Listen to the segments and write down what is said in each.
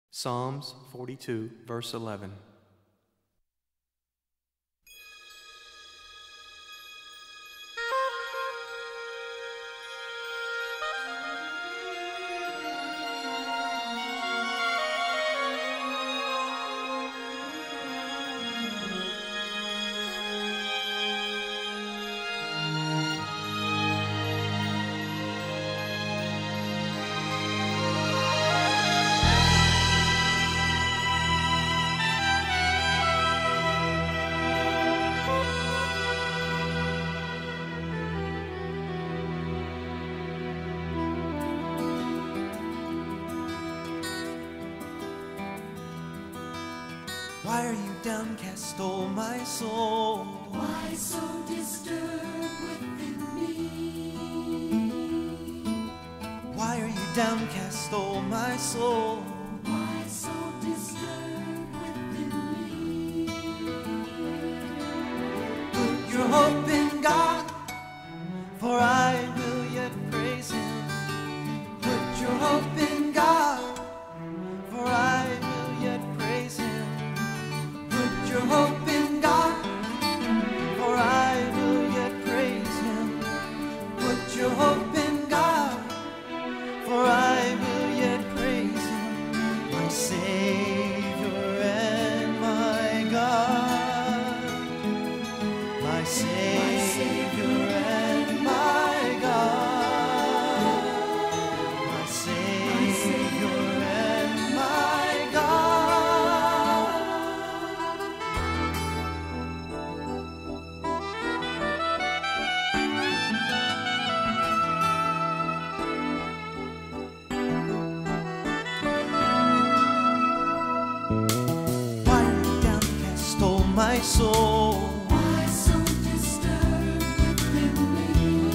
Psalms 42, verse 11. Why are you downcast, oh my soul? Why so disturbed within me? Why are you downcast, oh my soul? Why so disturbed within me? Put your hope in God, for I will yet praise Him. Put your hope in God, for I will yet praise Him. Put your hope in God, for I will yet praise Him. Put your hope in God, for I will yet praise Him, my Savior and my God, my Savior and my God, my Savior and my God. Why are you downcast, oh my soul? Why so disturbed within me?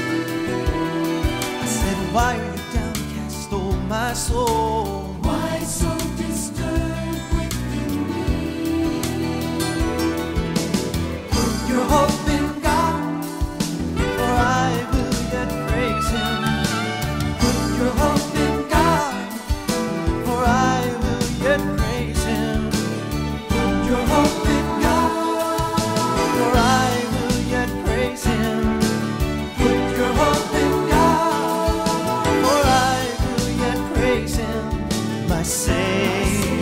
I said, why are you downcast, oh my soul? Why so disturbed within me? Put your hope in God, for I will yet praise Him. Put your hope in God, for I will yet praise Him. Put your hope in God, for I will yet praise Him. Put your hope in God, for I will yet praise Him, my Savior.